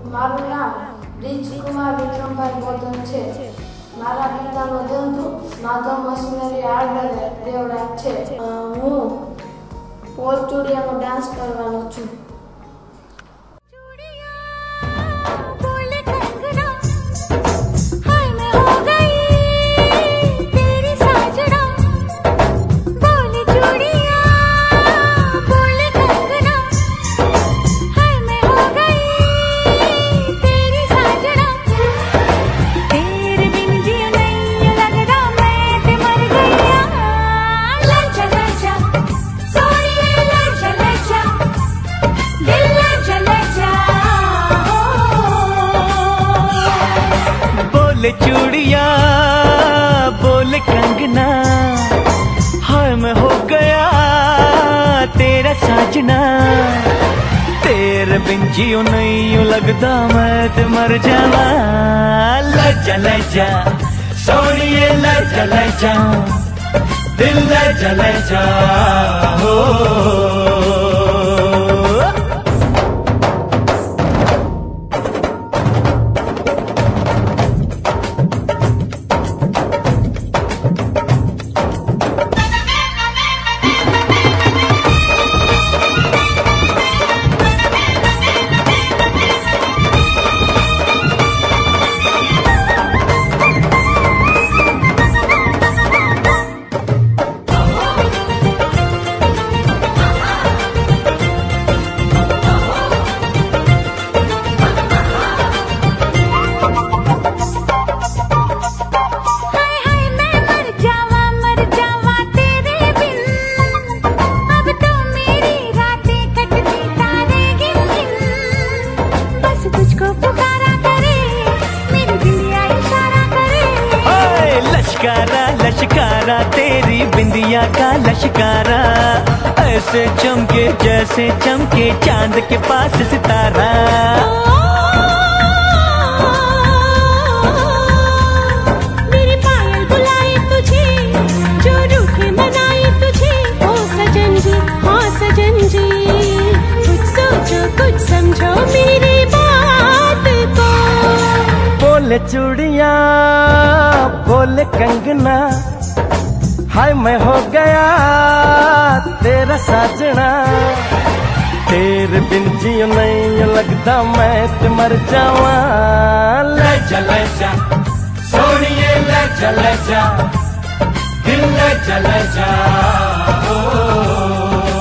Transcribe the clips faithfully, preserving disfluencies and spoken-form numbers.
મારું નામ બ્રિજ કુમાર વિક્રમભાઈ બોધન છે. મારા પિતાનો ધંધો માધવ મશીનરી હાર્ડવેર દેવડા છે. હું પોલચુડિયામાં ડાન્સ કરવાનો છું. बोले चूड़िया बोले कंगना, हाय मैं हो गया तेरा साजना. तेरे बिन जियो नहीं यूं लगता मैं ते मर जावा. लजा लजा सोनिए लजा लजा, दिल लजा लजा हो. लश्कारा लश्कारा तेरी बिंदिया का लश्कारा, ऐसे चमके जैसे चमके चांद के पास सितारा. मेरी पायल बुलाए तुझे, जो रूठे मनाए तुझे. ओ सजन जी हाँ सजन जी, कुछ सोचो कुछ समझो मेरी बात को. बोले चूड़िया बोले कंगना, हाय मैं हो गया तेरा साजना. तेरे बिन जियो नहीं लगता मैं ते मर जावा. लजा लजा सोनिए लजा लजा, दिल लजा लजा ओ.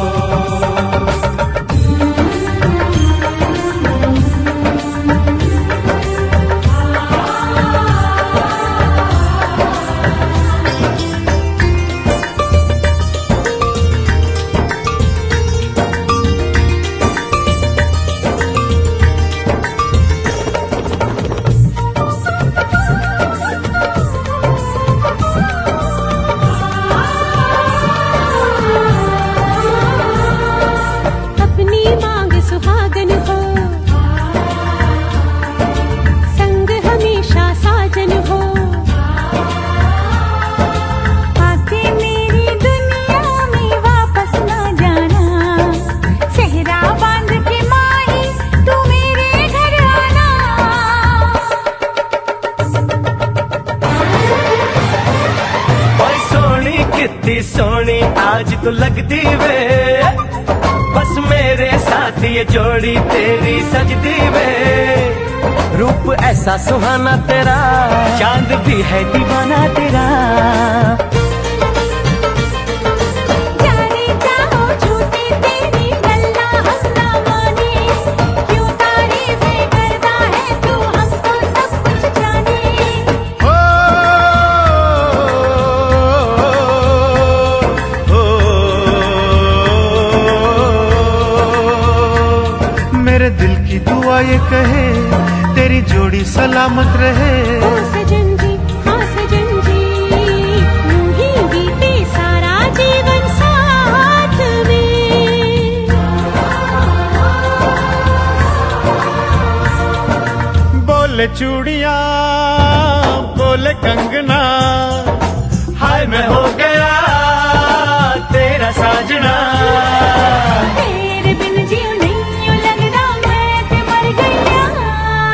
कितनी सोनी आज तो लगती वे, बस मेरे साथ ये जोड़ी तेरी सजती वे. रूप ऐसा सुहाना तेरा, चांद भी है दीवाना तेरा. मेरे दिल की दुआ ये कहे तेरी जोड़ी सलामत रहे. ओ सजन जी हाँ सजन जी, यूं ही बीते सारा जीवन साथ में. बोले चूड़िया बोले कंगना, हाय मैं हो गया तेरा साजना. तेरे बिन जियो नहीं यूं लगता मैं ते मर गया.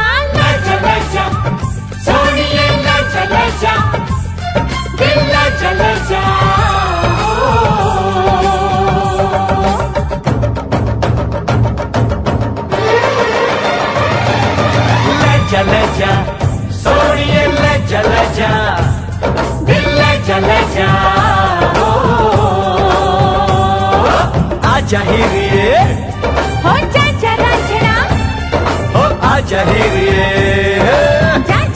जा